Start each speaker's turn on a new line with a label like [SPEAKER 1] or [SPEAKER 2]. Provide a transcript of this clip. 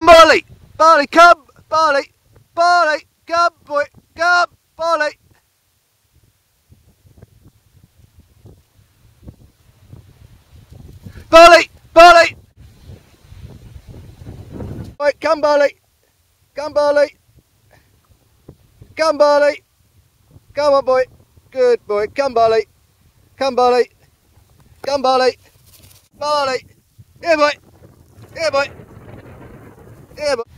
[SPEAKER 1] Barley! Barley, come! Barley! Barley! Come, boy! Come! Barley! Barley! Barley! Right, come, Barley! Come, Barley! Come, Barley! Come on, boy! Good boy! Come, Barley! Come, Barley! Come, Barley! Barley! Here, boy! Here, boy! Here, boy!